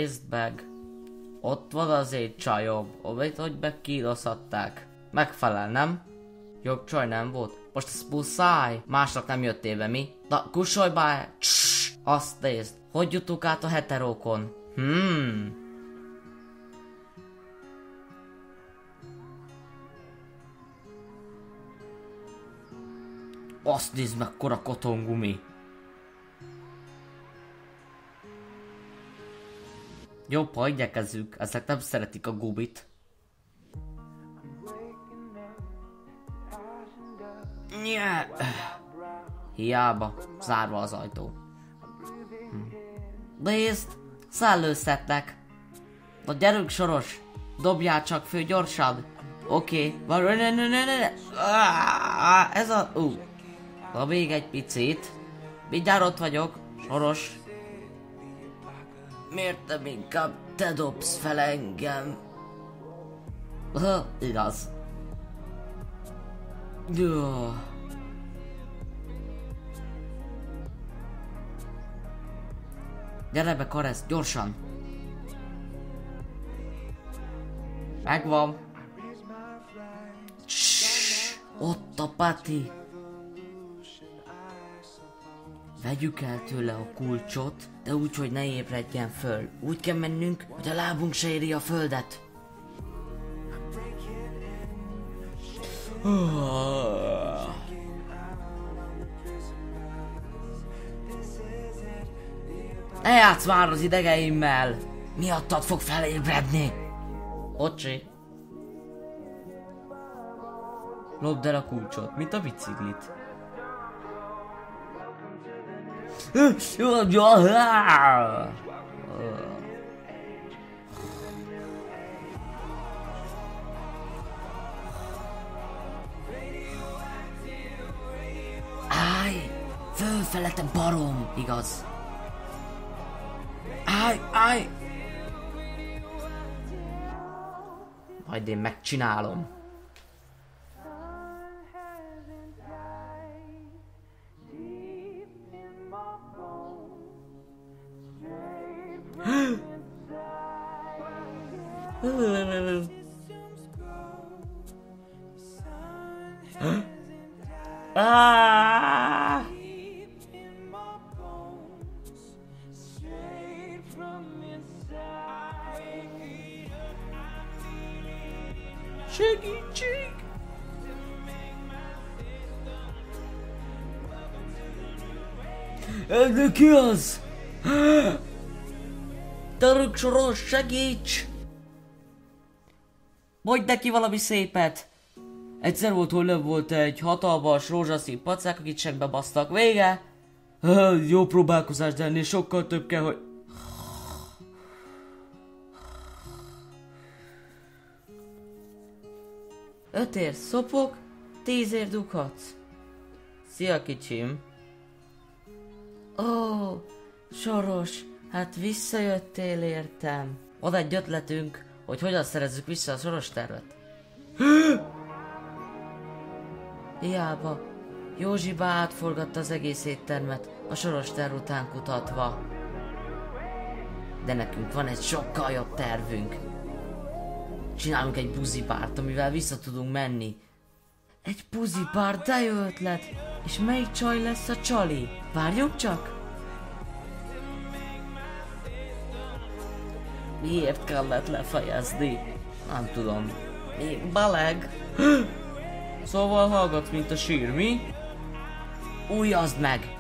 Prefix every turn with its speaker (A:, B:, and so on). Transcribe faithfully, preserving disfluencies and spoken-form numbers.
A: nézd meg. Ott van az egy csajom, amit hogy megkínozhatták. Megfelel, nem? Jobb csaj nem volt. Most ez muszáj. Másnak nem jöttél be, mi? Na, kussolj be! Csss! Azt nézd. Hogy jutunk át a heterókon? Hmm. Azt nézd meg, kora kotongumi. Jobb, ha igyekezzük, ezek nem szeretik a gumit. Nye. Hiába, zárva az ajtó. Hm. Nézd, szellőzhetnek. Na gyerünk, Soros, dobjál csak fő gyorsan. Oké, okay. Ez a... Uh. Na még egy picit. Mindjárt ott vagyok, Soros. Miért nem inkább te dobsz fel engem? Ha, igaz. Jó. Gyere be, Karesz, gyorsan. Megvan. Ssss, ott a Pati. Vegyük el tőle a kulcsot, de úgy, hogy ne ébredjen föl. Úgy kell mennünk, hogy a lábunk se éri a földet. Ne játsz már az idegeimmel! Miattad fog felébredni! Ocsi! Lopd el a kulcsot, mint a biciklit. Állj! Fölfele, te barom! Igaz? Állj! Állj! Majd én megcsinálom. Ah! Segítség! De ki az? Török Soros, segíts! Mondj neki valami szépet! Egyszer volt, hol nem volt egy hatalmas rózsaszín pacák, akit segbe basztak. Vége! Jó próbálkozás, de ennél sokkal több kell, hogy... Ötért szopok, tízért dughatsz. Szia, kicsim. Ó, Soros, hát visszajöttél, értem. Van egy ötletünk, hogy hogyan szerezzük vissza a Soros tervet. Hiába, Józsiba átforgatta az egész éttermet a Soros terv után kutatva. De nekünk van egy sokkal jobb tervünk. Csinálunk egy buzipárt, amivel vissza tudunk menni. Egy buzipárt, de jó ötlet! És melyik csaj lesz a csali? Várjunk csak! Miért kellett lefejezni? Nem tudom. Még beleg. Szóval hallgatsz, mint a sír, mi? Újazd meg!